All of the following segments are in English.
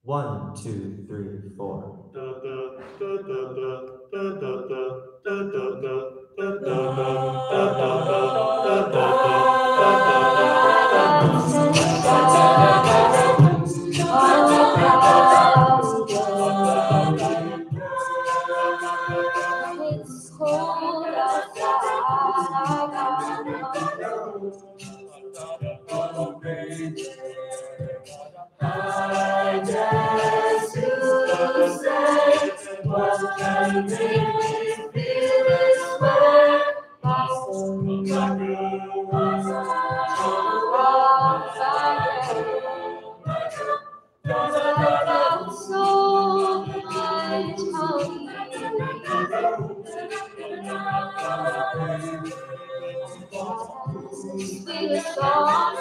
1, 2, 3, 4. It's cold outside. I just to say what can make me feel this way. So much sweet song.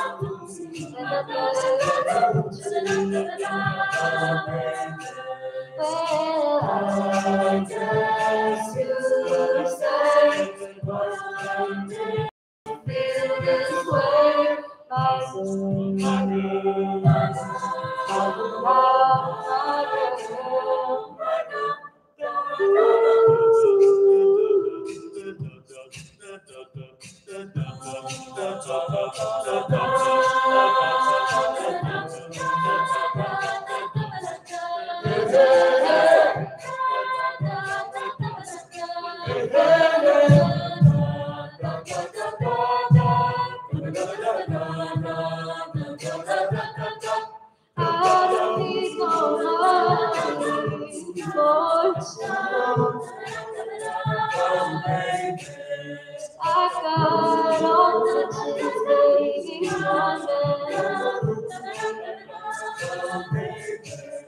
Well, I just to say feel this way. I got all the chills, baby,